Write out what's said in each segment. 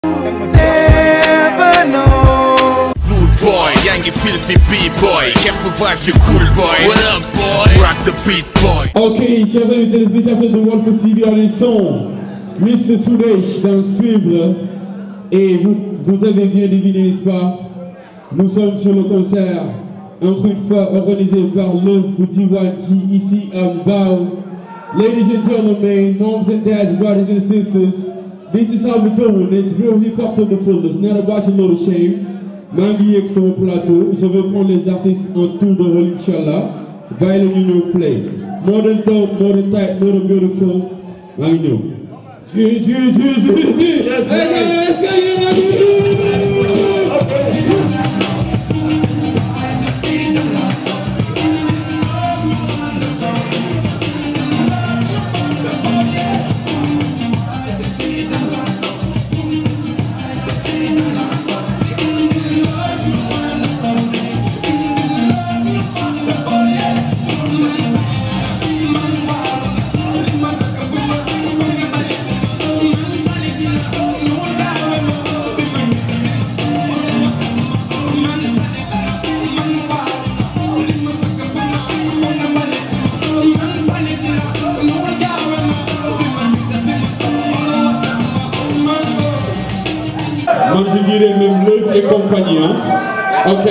Never know. Rude boy, yangi filthy B-boy. Can't provide you cool boy. What up boy? Rock the beat boy. Ok, chers amis téléspectateurs de Walfo TV en les sons, Mr. Sudesh dans Suivre. Et vous avez bien deviné, n'est-ce pas? Nous sommes sur le concert, encore une fois organisé par Los Butiwanti ici à Mbao. Ladies and gentlemen, moms and dads, brothers and sisters, this is how we do it. It's real hip hop to the fullest, not about a little shame. maa ngi yegg sama plateau, je vais prendre les artistes en tour de rôle, Inch'Allah. Bàyyi la ñu ñëw play. More than dope, more than tight, more than beautiful. maa ngi ñëw. Je dirais même Leuf et compagnie, hein? Ok.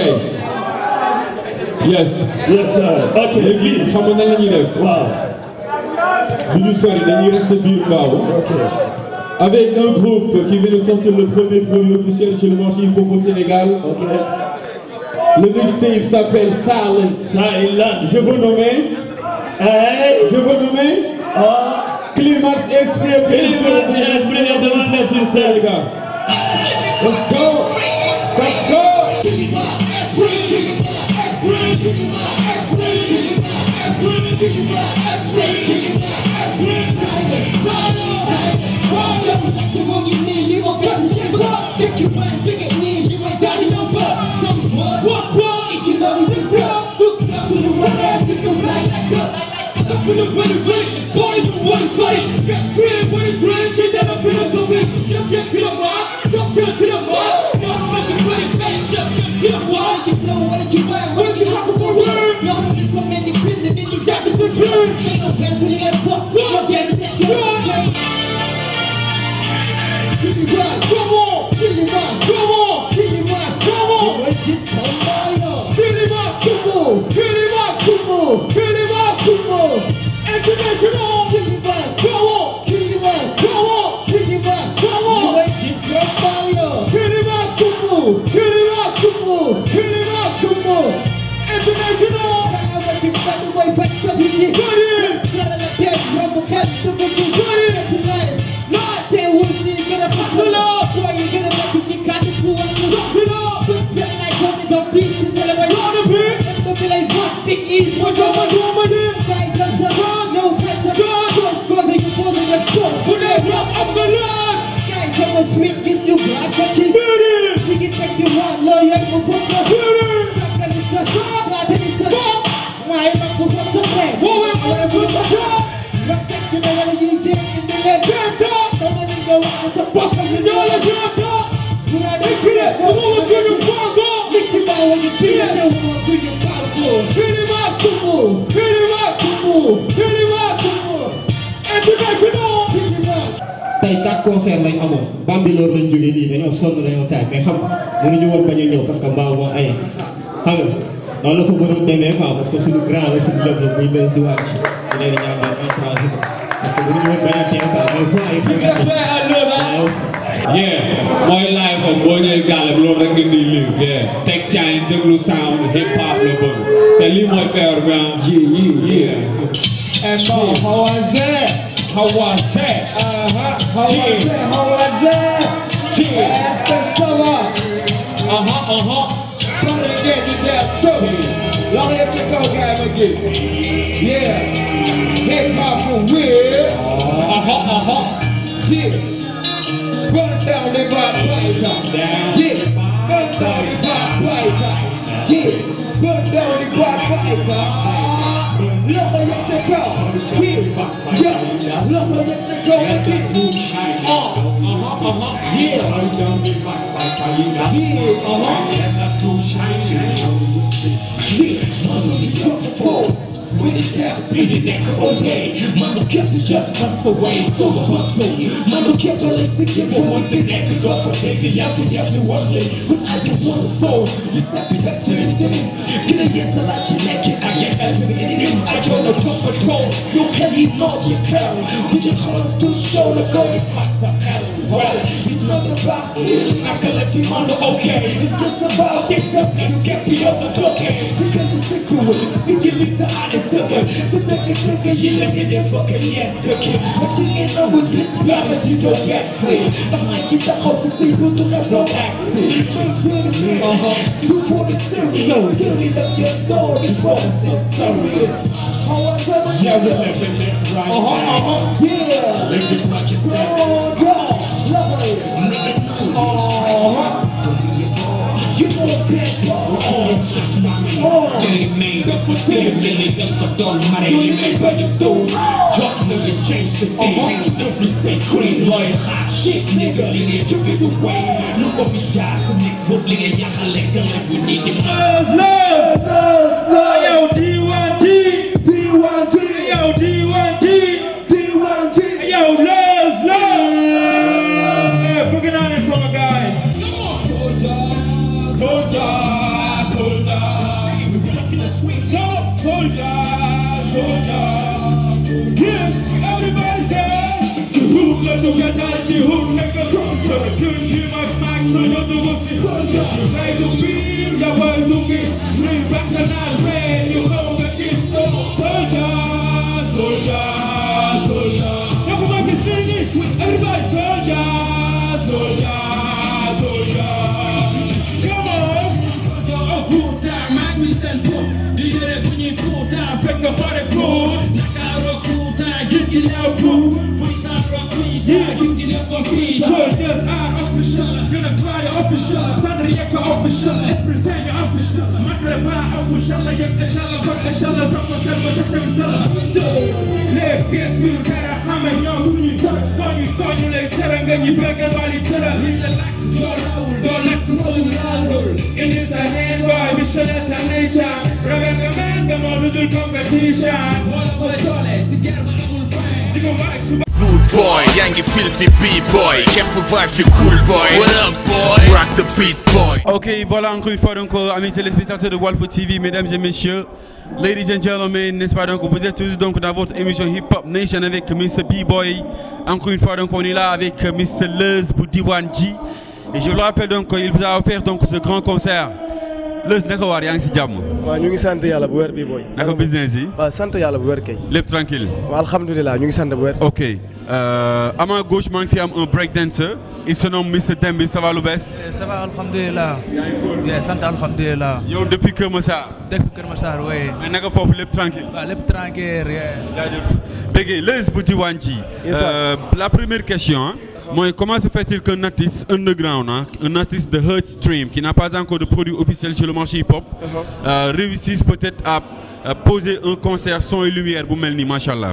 Yes. Yes, sir. Ok. Léegi xam nga nan la ñuy def. Waaw. Du ñu sori dañuy rester biir Mbao. Ok. Avec un groupe qui vient de sortir le premier produit officiel chez le marché hip-hop au Sénégal. Ok. Le mixtape s'appelle Silence. Silence. Je veux nommer. Hey. Je veux nommer. Climax Express. Climax Express devant les filles, les gars. Let's go! Let's go! tey 4 concerts lañ amoon Bambilor lañ jógee nii dañoo sonn dañoo taay mais xam mënuñu woon bañ a ñëw parce que Mbao moo ay xam nga noonu la ko mënoon demee quoi parce que suñu grand la suñu lépp la muy leen di wàcc di leen ñaanal encouragé ko parce que mënuñu woon bañ a teew quoi mais foo ay xew yeah mooy live am boo ñëwee gàlle bi loolu rek nga di lii yeah teg caay déglu sound hip hop la bëgg te lii mooy père bi ah ji yeah and how was that how was that how was that how was that trying to get you there so long as you go guys again yeah hip hop for real yeah burn down the block fighter yeah burn down the block fighter yeah burn down the block fighter look at your girl yeah With his cap, beating neck all day. Mama kept it just cuss away, so the bus me. Mama kept her legs to give her one thing that could go for taking you have to work it. But I just want to soul, you step it back to the thing. Can I get the light you naked? I get back to the beginning. I don't know what control. You can't even know your carry. With your heart to show the go, it's fucked up hell. Well, it's not about it. I can let you on the okay. It's just about this up and you get the other talking. Because it's sick with it. You give me the honest. The second cookie, you look at the fucking yes cookie. But you ain't know with this blood that you don't get free. Behind you, the hope to see who to have no access. You want it serious, you need up your soul, it's what it's serious. Yeah, we're living this right now. Yeah. Live this like it's that. You won't get getting made up for them, really don't matter, you make what you do. Drop nigga, change the thing, don't say cream, lawyer, hot shit, nigga, leave it to get away. Look what we got, the nigga, put nigga, y'all like a like we need it. Love, yo, D1D, yo, D1D, yo, love, yeah, booking on it for my guys. Everybody dance. The hook, let the get out the hook, make a concert. Turn to my back, so you're the one who's concert. Like the beam, you're one who gets. Bring back the night rain, you hold the kiss. Soldier. Everybody can sing this with everybody. Soldier. Come on. Pull down, make me stand up. DJ, when you pull down, fake the body pull. You know, cool. Free time, rock, free time. You get up on key. Soldiers are official. Gonna fly official. Sandriaka official. Represent your official. Magreba official. Yakashala, Bakashala, Samasala, Samasala. Left, guess we'll get a hammer. Young, when you talk, you like Teranga, you back and Valley Terra. Leave the lack of your owl. Don't like to hold the alcohol. It is a hand boy, mission as a nature. Rebecca man, come on, we do competition. One of my dollars, together. Rude boy, yangi filthy B-boy. Can't provide you cool boy. What up boy? Rock the beat boy. Ok, voilà encore une fois donc amis téléspectateurs de Walfo TV, mesdames et messieurs, ladies and gentlemen, n'est-ce pas donc vous êtes tous donc dans votre émission Hip Hop Nation avec Mr B-boy. Encore une fois donc on est là avec Mr Leuz pour D1G. Et je vous le rappelle donc il vous a offert donc ce grand concert. Leuz naka waar yaa ngi si jàmm. waaw ñu ngi sant yàlla bu wér bi boy. naka business yi. waaw sant yàlla bu wér kay. lépp tranquille. waaw alhamdulilah ñu ngi sant bu wér. ok à ma gauche maa ngi fi am un break dancer. il se nomme Mr Dembi, ça va lu bees. ça va alhamdulilah. sant alhamdulilah. yow depuis Kër Massar. depuis Kër Massar oui. mais naka foofu lépp tranquille. waaw lépp tranquille. jaajëf. dégg nga Leuz bu D1G. la première question hein. Moi, comment se fait-il qu'un artiste underground, hein, un artiste de Heartstream, qui n'a pas encore de produit officiel sur le marché hip-hop, réussisse peut-être à poser un concert son et lumière pour Melni, machallah.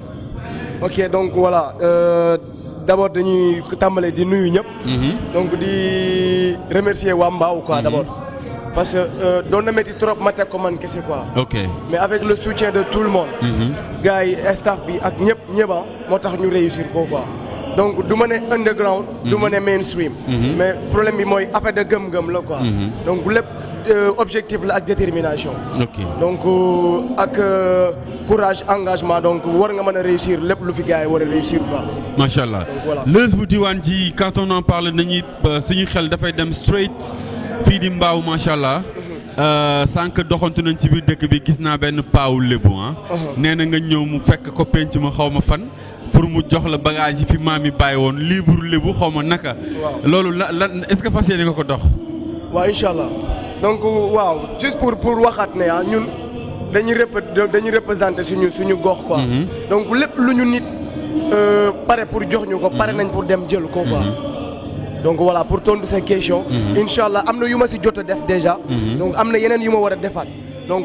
Ok, donc voilà. D'abord, nous sommes di nuyu ñep. Donc di remercier Wamba ou quoi d'abord. Parce que dans le métier trop matin comme qu'est-ce quoi. Ok. Mais avec le soutien de tout le monde, gars et staff bi ak ñep ñeba motax ñu réussir quoi. Donc du ma ne underground du ma ne mainstream mais problème bi mooy affaire de gëm-gëm la quoi donc lépp objectif la ak détermination donc ak courage engagement donc war nga mën a réussir lépp lu fi gars yi war a réussir quoi machallah Leuz bu D1G quand on en parle nañu suñu xel dafay dem straight fii di mbaaw machallah sànq doxantu nañ ci biir dëkk bi gis naa benn paawu lébu ah nee na nga ñëw mu fekk ko penc ma xaw ma fan pour mu jox la bagage yi fi maam yi bàyyi woon livre lébu xaw ma naka. loolu la est-ce que fas yéene nga ko dox. waaw incha allah donc waaw juste pour waxaat ne ah ñun dañuy représenter suñu gox quoi. donc lépp lu ñu nit pare pour jox ñu ko pare nañ pour dem jël ko quoi. donc voilà pour tontu ces questions. incha allah am na yu ma si jot a def déjà. donc am na yeneen yu ma war a defaat donc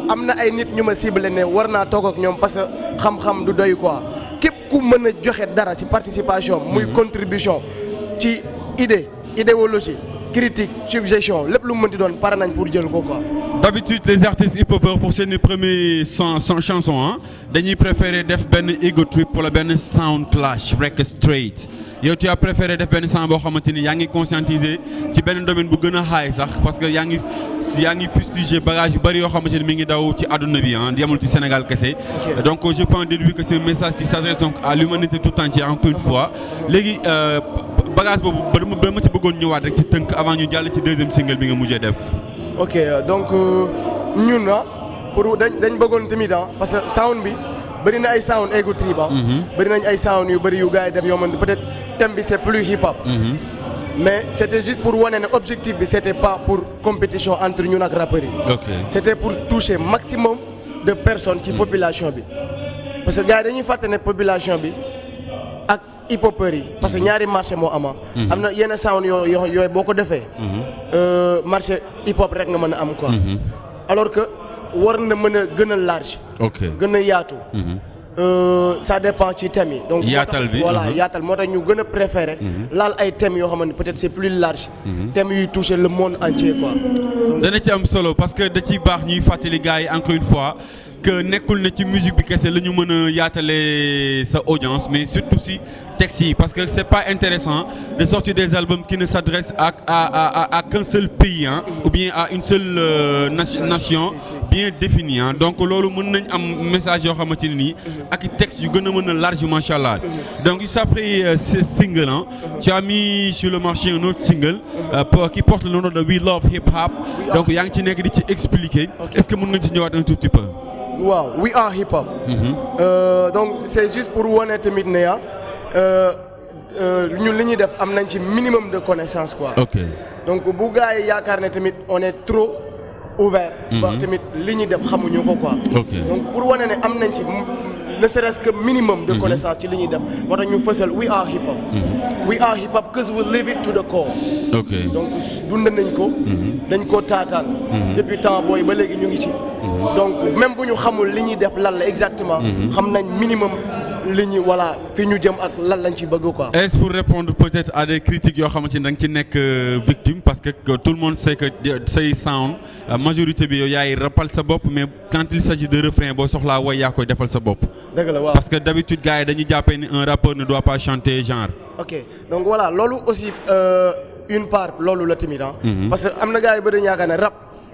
am na ay nit ñu ma ciblé ne war naa toog ak ñoom parce que xam-xam du doy quoi képp ku mën a joxe dara ci participation muy contribution ci idéologie critique suggestion lépp lu mu mënti doon pare nañ pour jël ko quoi. D'habitude les artistes hip-hopers pour seen premier chanson hein dañuy préférer def benn ego trip wala benn sound clash rek straight yow tu as préféré def benn sound boo xamante ni yaa ngi conscientiser ci benn domaine bu gën a high sax parce que yaa ngi fustiger bagage yu bari yoo xamante ni mi ngi daw ci àdduna bi ah yamul ci Sénégal kese. Donc je peux en déduire que c'est un message qui s'adresse donc à l'humanité tout entière encore une fois léegi bagage boobu ba ma ci bëggoon ñëwaat rek ci tënk avant ñu jàll ci deuxième single bi nga mujjee def. ok donc ñun pour dañ bëggoon tamit parce que sound bi bëri na ay sound ego trip bëri nañ ay sound yu bëri yu gars yi def yoo mën peut-être thème bi c'est plus hip hop mais c'était juste pour wane ne objectif bi c'était pas pour compétition entre ñun ak rappeurs yi c'était pour toucher maximum de personnes ci population bi parce que gars yi dañuy fàtte ne population bi ak hip-hopeurs yi parce que ñaari marché moo ama am na yenn sound yooyu boo ko defee marché hip-hop rek nga mën a am quoi alors que war na mën a gën a large gën a yaatu ça dépend ci thème yi donc yaatal bi voilà yaatal moo tax ñu gën a préféré laal ay thèmes yoo xamante peut-être c'est plus large thèmes yuy toucher le monde entier quoi dana ci am solo parce que da ciy baax ñuy fàttali gars yi encore une fois que nekkul ne ci musique bi kese la ñu mën a yaatalee sa audience mais surtout si texte yi parce que c'est pas intéressant de sortir des albums qui ne s'adressent à qu'un seul pays hein, ou bien à une seule nation bien définie hein. Donc loolu mën nañ am message yoo xamante ne nii ak texte yu gën a mën a large machallah. Donc juste après ce single hein, tu as mis sur le marché un autre single qui porte le nom de We Love Hip Hop donc yaa ngi ci nekk di ci expliquer est-ce que mën nga ci ñëwaat un tout petit peu. waaw we are hip hop. Donc c'est juste pour wane tamit ne ñun li ñuy def am nañ ci minimum de connaissance quoi. ok donc bu gars yi yaakaar ne tamit on est trop ouvert. ba tamit li ñuy def xamuñu ko quoi. donc pour wane ne am nañ ci ne serait-ce que minimum de connaissance ci li ñuy def moo tax ñu fësal we are hip hop. we are hip hop because we live it to the core. donc dund nañ ko. dañ ko taataan. depuis temps booy ba léegi ñu ngi ci. donc même bu ñu xamul li ñuy def lan la exactement. xam nañ minimum li ñu voilà fi ñu jëm ak lan lañ ci bëgg quoi. Est-ce pour répondre peut-être à des critiques yoo xamante ni da nga ci nekk victime parce que tout le monde sait que say sound majorité bi yow yaay rappal sa bopp mais quand il s'agit de refrain boo soxlaa way yaa koy defal sa bopp. dëgg la waaw parce que d'habitude gars yi dañuy jàppee ni un rappeur ne doit pas chanter genre. ok donc voilà loolu aussi une part loolu la timide parce que am na gars yi ba dañu yaakaar ne rap.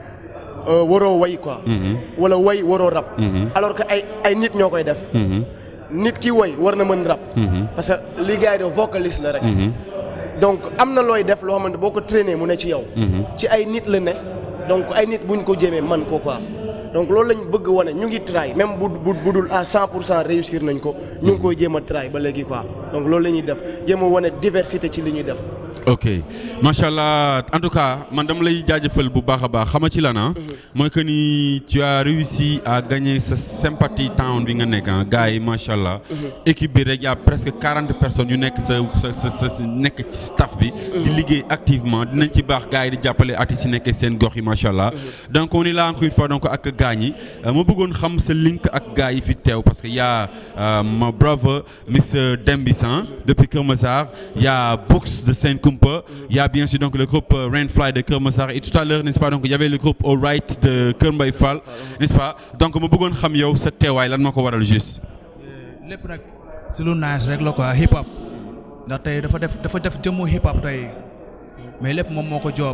waroo way quoi. wala way waroo rap. alors que ay nit ñoo koy def. nit ki way war na mën rap. parce que li gars yi de vocaliste la rek. donc am na looy def loo xamante boo ko traîner mu ne ci yow. ci ay nit la ne donc ay nit buñ ko jéemee man ko quoi donc loolu lañ bëgg wane ñu ngi try même bu dul à 100% réussir nañ ko ñu ngi koy jéem a try ba léegi quoi donc loolu la ñuy def jéem a wane diversité ci li ñuy def. ok macha allah en tout cas man dama lay jaajëfal bu baax a baax xama ci lan ah. mooy que ni tu as réussi à gagner sa sympathie town bi nga nekk ah gars yi macha allah. équipe bi rek y a presque 40 personnes yu nekk sa nekk ci staff bi. di liggéey activement dinañ ci baax gars yi di jàppale artistes yi nekk seen gox yi macha allah. donc on est là encore une fois donc ak gars ñi ma bëggoon xam sa link ak gars yi fi teew parce que y a ma brother Mr Dembis depuis Kër Massar y a Books de Saint-Koumpa, il y a bien sûr donc le groupe Rainfly de Kër Massar et tout à l'heure n'est-ce pas donc il y avait le groupe All Right de Kër Mbaye Fall n'est-ce pas donc ma bëggoon xam yow sa teewaay lan moo ko waral juste. lépp nag si lu nice rek la quoi hip hop ndax tey dafa def jëmmu hip hop tey mais lépp moom moo ko job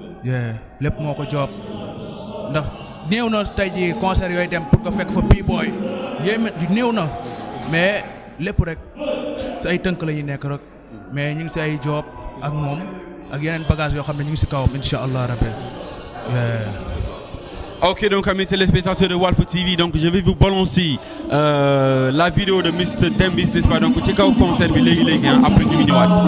lépp moo ko job ndax néew na tey ji concert yooyu dem pour que fekk fa B-boy yéen néew na mais lépp rek si ay tënk la ñuy nekk rek mais ñu ngi si ay job ak moom ak yeneen bagage yoo xam ne ñu ngi si kawam incha allah rabbi. Ok donc amis téléspectateurs de Walf TV donc je vais vous balancer la vidéo de Mr Dembis n'est-ce pas donc ci kaw concert bi léegi après ñu ngi ñëwaat.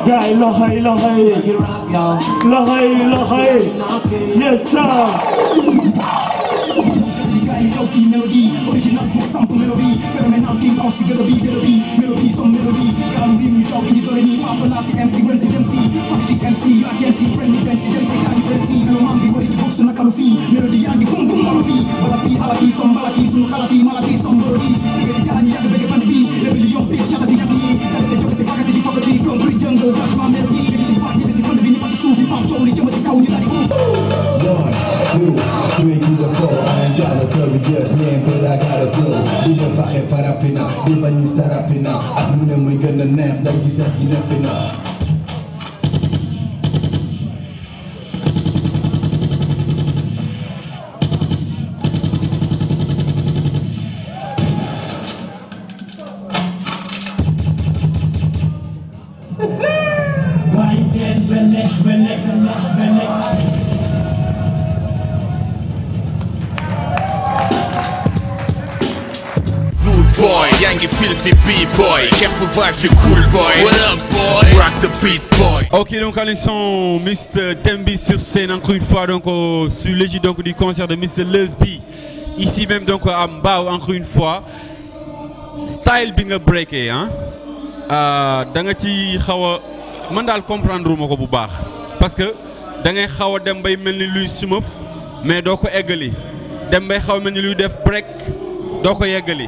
Guy, lohay. Yes, sir. Healthy melody, original book sample melody, phenomenal king of melody, some melody, can't bring me talking to me, fast and MC, when MC, flagship MC, I can see friendly MC, can't see, no man be worried, books to Nakalofi, melody, and the boom melody, Balati, Alati, some Balati, some Halati, Malati, some melody, get down, you have to make a band beat, let me your bitch, shut up, the faculty, faculty, concrete jungle, that's my melody, the party, the economy, but the Sufi, Pop, Tony, Timothy, Cow, you like 1, 2, 3 to the 4. I ain't got a curry just name, but I got a flow. Di nga faxe parapina, di bañi sarapina. Ak mu ne muy gën a neex, ndax gi sax gi nepp na. Boy, Yangi filthy B-boy, Kev provides you cool boy. What up boy? Rock the beat boy. Ok, donc à l'instant, Mr. Demby sur scène encore une fois, donc sur l'égide donc du concert de Mr. Lesby. Ici même donc à Mbao encore une fois. Style bi nga breaké hein. Da nga ci xawa man dal comprendre mako bu baax parce que da ngay xawa dem bay melni luy sumuf mais doko eggali. Dem bay xawa melni luy def break doko yeggali.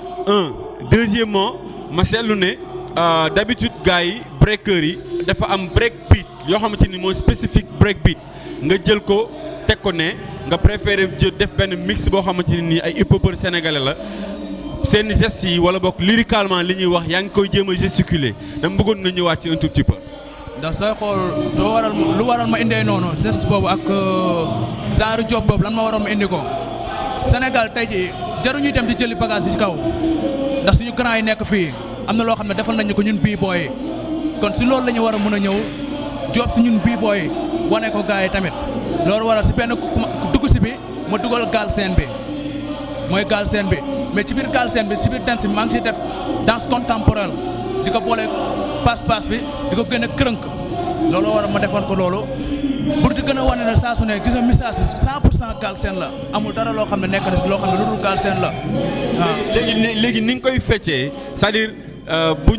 Deuxièmement, ma seetlu ne d'habitude gars yi breakers yi dafa am break beat yoo xamante ni mooy spécifique break beat nga jël ko teg ko ne nga préféré jël def benn mix boo xamante ni ay hip-hopeurs sénégalais la seen gestes yi wala bokk lyricalement li ñuy wax yaa ngi koy jéem a gesticuler dama bëggoon nga ñëwaat ci un tout petit peu. ndax sooy xool lu waral ma indee noonu geste boobu ak genre job boobu lan ma waroon ma indi ko Sénégal tey jii jaruñuy dem di jëli bagage ci kaw ndax suñu grand yi nekk fii am na loo xam ne defal nañu ko ñun B-boy kon si loolu la ñu war a mën a ñëw job si ñun B-boy wane ko gars yi tamit loolu waral si benn dugg si bi ma dugal Galsen bi mooy Galsen bi mais ci biir Galsen bi si biir danse bi maa ngi siy def danse contemporaine di ko boole passe-passe bi di ko gën a krënk loolu waral ma defoon ko loolu pour di gën a wane ne saa su ne gis nga message bi 100% Galsen la amul dara loo xam ne nekk na si loo xam ne lu dul Galsen la waaw. léegi ni nga koy feccee c'est-à-dire bu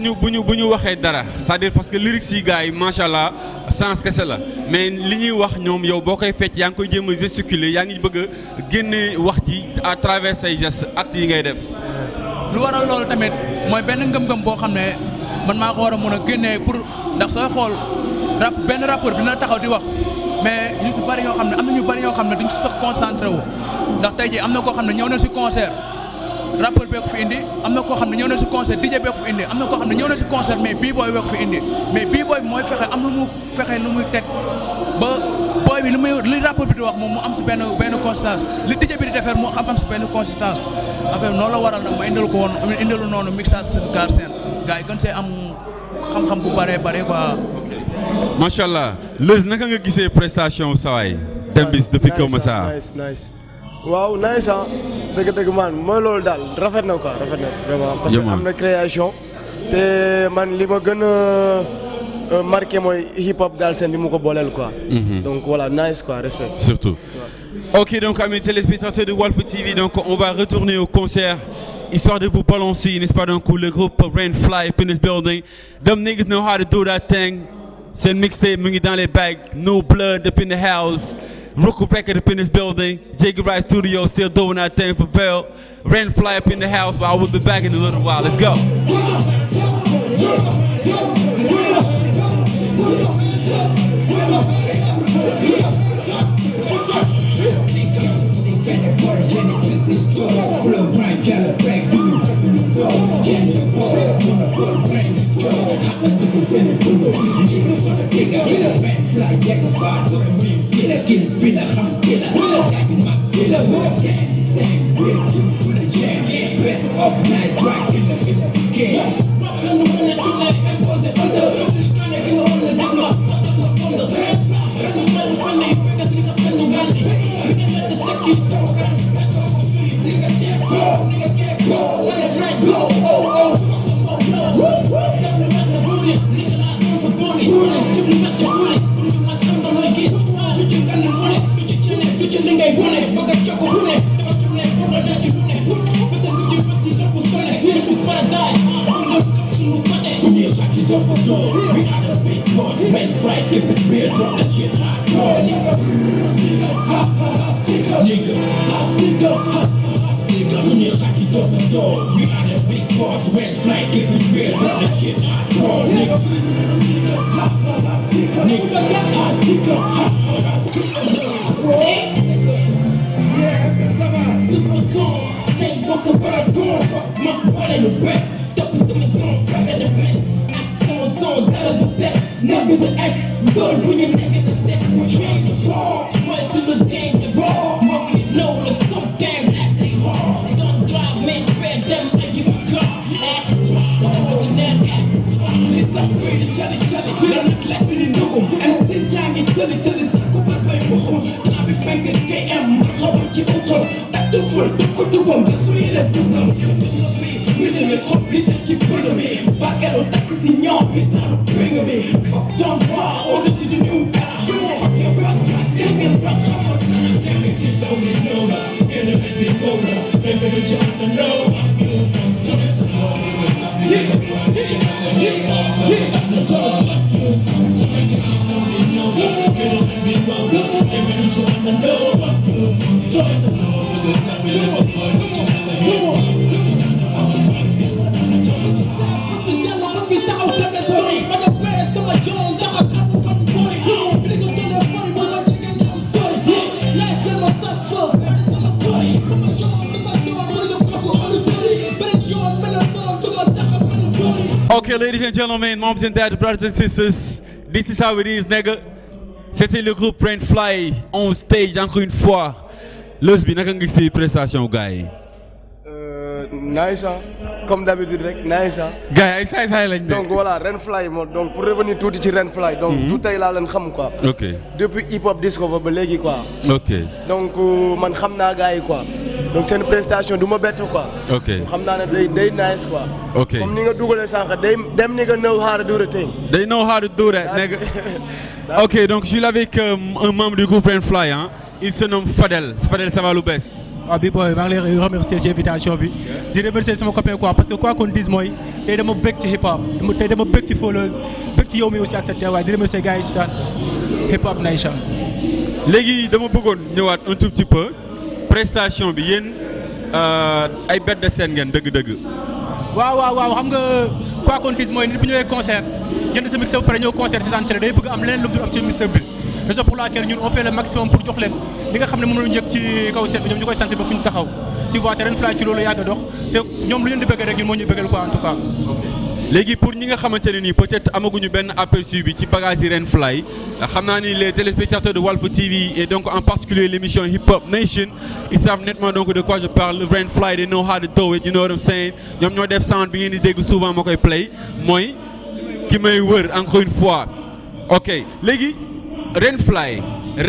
ñu waxee dara c'est-à-dire parce que lyrics yi gars yi macha allah sens kese la mais li ñuy wax ñoom yow boo koy fecc yaa ngi koy jéem a gesticuler yaa ngi bëgg a génne wax ji à travers say gestes actes yi ngay def. lu waral loolu tamit mooy benn ngëm-ngëm boo xam ne man maa ko war a mën a génnee pour ndax sooy xool benn rappeur dina taxaw di wax mais ñu si bari ñoo xam ne am na ñu bari ñoo xam ne duñ si sax concentré wu ndax tey jii am na koo xam ne ñëw na si concert rappeur bee ko fi indi am na koo xam ne ñëw na si concert DJ bee ko fi indi am na koo xam ne ñëw na si concert mais B-boy bee ko fi indi mais B-boy bi mooy fexe am lu mu fexe lu muy teg ba boy bi li rappeur bi di wax moom mu am si benn consistance li DJ bi di defee mu am si benn consistance affaire noonu la waral nag ma indil ko woon indilu noonu mixage Galsen gars yi gën see am xam-xam bu bare quoi. macha allah Leuz naka nga gisee prestation sawaay Dembis depuis Kër Massar. nice waaw nice ah dëgg man mooy loolu daal rafet na quoi rafet na vraiment parce que am na création te man li ma gën a marqué mooy hip hop Galsen bi mu ko booleel quoi. Donc voilà nice quoi respect. Surtout. Ok donc amis téléspectateurs de Walf TV donc on va retourner au concert. Histoire de vous balancer, n'est-ce pas, donc le groupe Rainfly up in this building. Them niggas know how to do that thing. C'est une mixtape, mungi dans les bags. No blood up in the house. Roku record up in this building. Jiggy Ride Studio still doing that thing for Vel. Rainfly up in the house, but I will be back in a little while. Let's go. Flow grind, calibrate, do red flag, keep it real, drop that shit hardcore, nigga. When you shot it off the door, we are the big boss, red flag, keep it real, drop that shit hardcore, nigga. Super cool, stay walking for the gun, fuck my ball in the back, top of some gun, back at the back. Zone, that'll do that. Never with X, good when you're negative set. Train the fall, run through the game, the raw. Monkey low, the some damn acting hard. Don't drive, man, red them like you a car. Act drive, looking at that. It's up, ready, tell it. Now look like we didn't know. And since young, it's tell it, Sako, but by Mohon. Clap it, finger, KM, Marshall, Chicoto. That's the first, the one, that's what you let to know. Really, the complete, keep pulling me. Back at the taxi, y'all. Bring me, fuck don't wow, all this is the new guy. Fuck your rock, take it, rock, damn it, you don't know that. Get a bit older, maybe you just don't know. Okay, ladies and gentlemen, moms and dads, brothers and sisters, this is how it is, nigga. C'était le groupe Red Fly on stage encore une fois. Luz bi naka nga gis ci prestation gars yi. Nice hein, comme d'habitude rek nice hein. Gars yi ay saay lañ de. Donc voilà, Red Fly donc pour revenir tout ci Red Fly donc tout tey laa leen xam quoi. Ok. Depuis hip hop discover ba léegi quoi. Ok. Donc man xam naa gars yi quoi. Donc c'est une prestation du ma bett quoi. Ok. xam naa ne day nice quoi. Ok. Comme ni nga dugalee sànq dem nigga know how to do the thing. They know how to do that, nigga. Ok, donc je suis là avec un membre du groupe Red Fly, hein. Il se nomme Fadel. Fadel, ça va le best. Ah bi boy, maa ngi lay remercier ci invitation bi. Di remercier sama copain quoi parce que quoi qu'on dise mooy tey dama bëgg ci hip hop. Tey dama bëgg ci followers, bëgg ci yow mi aussi ak sa teewaay. Di remercier gars yi ci Hip Hop Nation. Léegi dama bëggoon ñëwaat un tout petit peu prestation bi yéen ay bête de scène ngeen dëgg-dëgg. waaw xam nga quoi qu'on dise mooy nit bu ñëwee concert jënd sa mixeur ba pare ñëw concert si sànni day bëgg am leneen lu mu dul am ci mixeur bi. Raison pour laquelle ñun on fait le maximum pour jox leen li nga xam ne moom la ñu yëg ci kaw set bi ñoom ñu koy sant ba fu ñu taxaw tu vois te Red Fly ci loolu yàgg a dox te ñoom lu leen di bëgg rek ñun moo ñu bëggal quoi en tout cas. léegi pour ñi nga xamante ne nii peut-être amaguñu benn aperçu bi ci bagage yi Red Fly xam naa ni les téléspectateurs de Walf TV et donc en particulier l'émission Hip Hop Nation ils savent nettement donc de quoi je parle. Red Fly they know how to do it, you know what I'm saying. ñoom ñoo def sound bi ngeen di dégg souvent moo koy play mooy ki may wër encore une fois. ok léegi Red Fly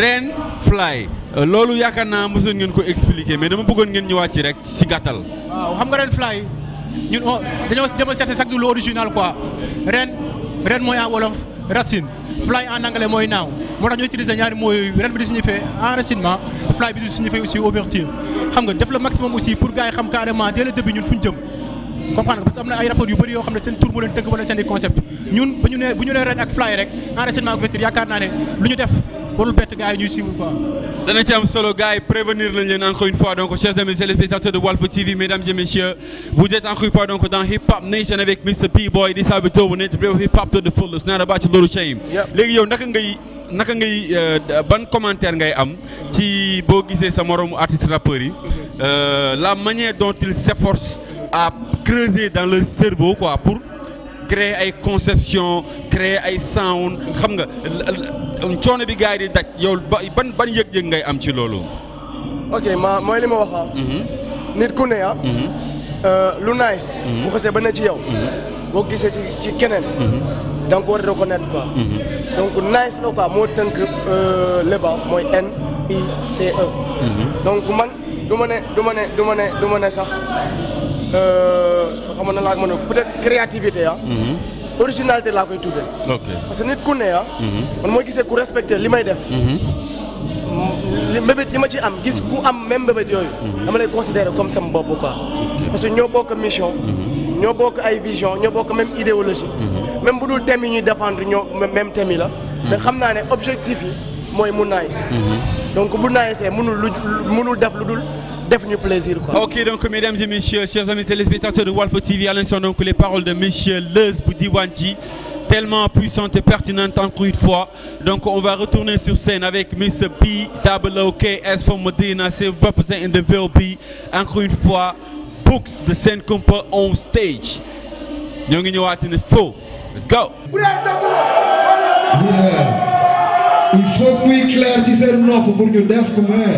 loolu yaakaar naa mësoon ngeen ko expliquer mais dama bëggoon ngeen ñëwaat ci rek ci gàttal. waaw xam nga Red Fly ñun dañoo jëm a seet chaque jour l'original quoi ren mooy en wolof racine fly en anglais mooy naaw moo tax ñu utiliser ñaari mooy ren bi di signifier enracinement fly bi di signifier aussi ouverture xam nga def le maximum aussi pour gars yi xam carrément dès le début ñun fu ñu jëm comprendre parce que am na ay rapport yu bëri yoo xam ne seen tour moo leen tënk wala seen i concept ñun bu ñu nee ren ak fly rek enracinement ouverture yaakaar naa ne lu ñu def warul bett gars yi ñuy suivre quoi. dana ci am solo gars yi prévenir nañ leen encore une fois donc chers amis téléspectateurs de Walf TV mesdames et messieurs vous êtes encore une fois donc dans Hip Hop Nation avec Mr P-Boy this how we do it real hip hop to the fullest not about your little shame. léegi yow naka ngay ban commentaire ngay am ci boo gisee sa moromu artiste rappeurs yi la manière dont ils s'efforcent à creuser dans leur cerveau quoi pour créer ay conception créer ay sound xam nga coono bi gars yi di daj yow ban yëg-yëg ngay am ci loolu. ok mooy li ma wax nit ku ne lu nice. bu xasee ba ne ci yow. boo gisee ci keneen. da nga ko war a reconnaître quoi. donc nice la quoi moo tënk leba mooy NICE. donc man du ma ne sax xam na laa mën a peut-être créativité originalité laa koy tuddee. ok parce que nit ku ne man mooy gisee ku respecté li may def. mbébét li ma ci am gis ku am même mbébét yooyu. dama lay considérer comme sama bopp quoi. parce que ñoo bokk mission. ñoo bokk ay vision ñoo bokk même idéologie même bu dul thème yi ñuy défendre ñoo même thème yi la mais xam naa ne objectif yi mooy mu nice donc bu nice mënul def lu dul def ñu plaisir quoi. Ok, donc mesdames et messieurs, chers amis téléspectateurs de Walf TV, à l'instant donc les paroles de monsieur Leuz bu Diwanji, tellement puissantes et pertinentes encore une fois. Donc on va retourner sur scène avec Mr. B-O-O-K-S from Medina, c'est representing the VOP. Encore une fois, Books de Sen Kumpa on stage. Ñoo ngi ñëwaat ne faux. Let's go. Il faut que muy clair ci seen nopp pour ñu def ko mais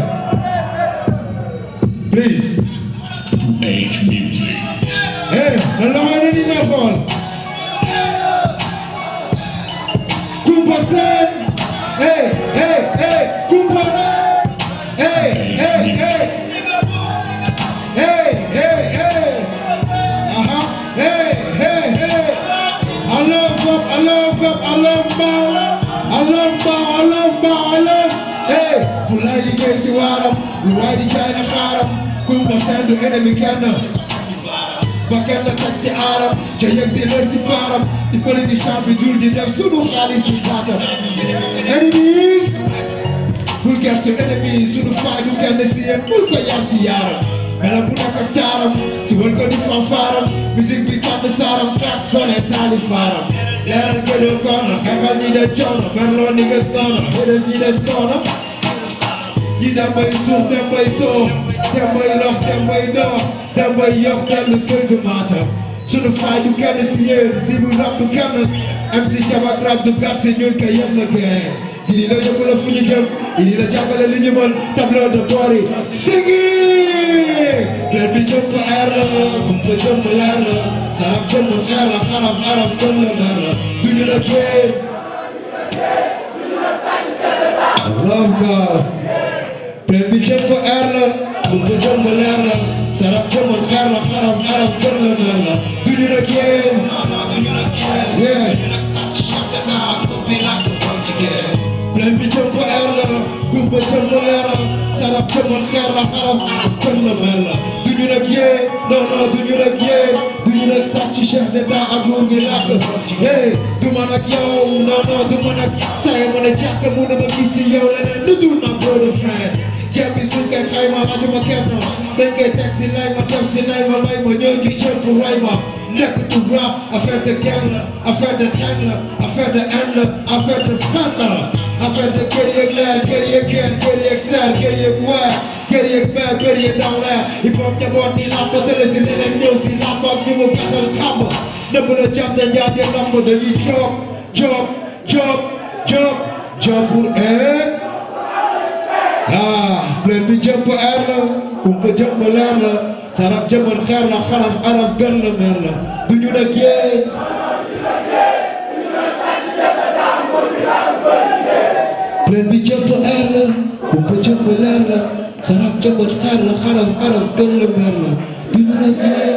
please. Age music. Hey, man la may ni ma xool. Kumpa Sen. Hey, Kumpa. Hey. Fu lay liggéey si waaram lu waay di jaay na xaaram Kumpa Sen du ennemi kenn ba kenn teg si aaram ca yëg di lër si baaram di politicien bi dul di def sunu xaalis si baatam ennemis bul gestu ennemis sunu faay du kenn si yéen bul ko yar si yaaram melam bu nekk ak taaram si wal ko di fanfaaram musique bi tànn saaram track sone taali faaram leeral gëdoo koona xeexal ñi de coono merloo ni nga soona xëdal ñi de soona ñi dambay suuf dambay soof dambay lox dambay doox dambay yox dellu sëlgu maata sunu faay du kenn si yéen si bu rab du kenn am si jabak rab du gàtt si ñun ka yëpp la gën ini la yóbbu la fu ñu jëm ini la jàppale li ñu mën tableau de bord yi sigi leen bi jëm ko air la kumpa jëm ko leer la sarab jëm ko xeer la xarab arab jëm la mer la duñu la géej love God leen bi jëm ko air la kumpa jëm ko leer la sarab jëm ko xeer la xarab arab jëm la mer la duñu la géej leen bi jëm ko air la kumpa jëm ko leer la sarab jëm ko xeer la xarab jëm la mer la duñu la géej non duñu la géej duñu la sàcc chef d'état ak nguur gi làkk hey du man ak yow non du man ak say mën a jàkk mu ne ma gis si yow leneen lu dul na brother friend képp bi suñ koy xayma ajuma kenn dañ koy teg si lay ma teg si lay ma may ma ñoo ngi jël pour ray ma nekk du rap affaire de gang la affaire de tàng la affaire de haine la affaire de fan la affaire de kër yeeg leer kër yeeg geen kër yeeg seer kër yeeg weer kër yeeg beer kër yeeg daw leer il faut njaboot ni lamb tële si leneen ñëw si lamb ak ñu mu gasal kàmb nëbb la jam te njaate lamb dañuy job pour plein bi jëm ko air la kumpa jëm ko leer la sarab jëmal xeer la xaraf arab gën la mer la duñu la géej plein bi jëm ko air la kumpa jëm ko leer la sarab jëmal xeer la xaraf arab gën la mer la duñu la géej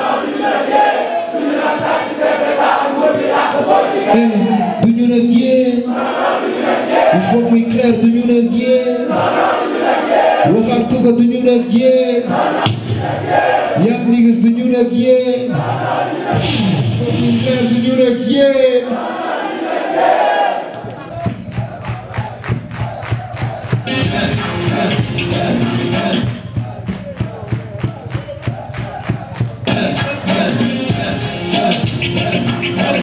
duñu la géej il faut muy clair duñu la géej waxal ko duñu la géej yak niggas duñu la géej il faut muy clair duñu la géej